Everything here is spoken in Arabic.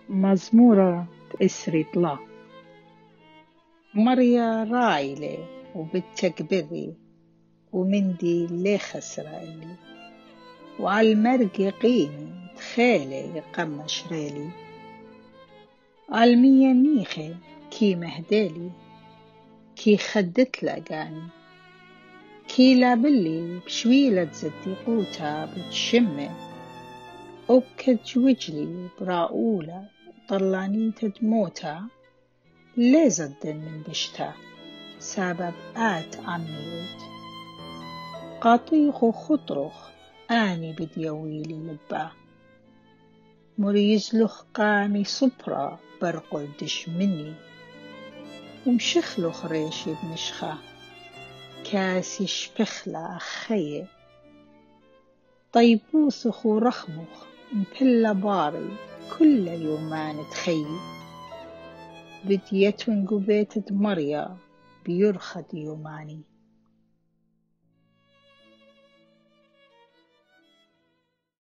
مزمورة تأسري طلا مريا رايلة وبتكبري ومندي لي خسرالي وعالمرق قيمي تخيلي يقمش ريلي عالمية ميخي كي مهدالي كي خدت لقاني كي لابلي بشويلة زدي قوتا بتشمي أبكت وجلي براؤولة طلاني تدموتا ليه زدن من بشتا سبب آت عميوت قاطيخ وخطرخ آني بديويلي لبا مريزلخ قامي صبرا برقل دش مني ومشخلخ ريشي بمشخة كاسي شبخلة أخيه طيبوسخ ورخمخ مبلا باري كل يومان تخي بديت ونقبيت مريا بيرخد يوماني